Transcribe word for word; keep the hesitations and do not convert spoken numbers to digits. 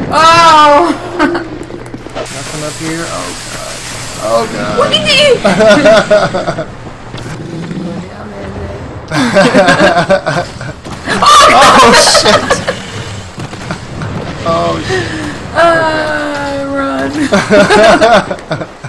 Oh! Nothing up here? Oh god. Oh god. What did you? Oh shit! Oh shit. Uh, run.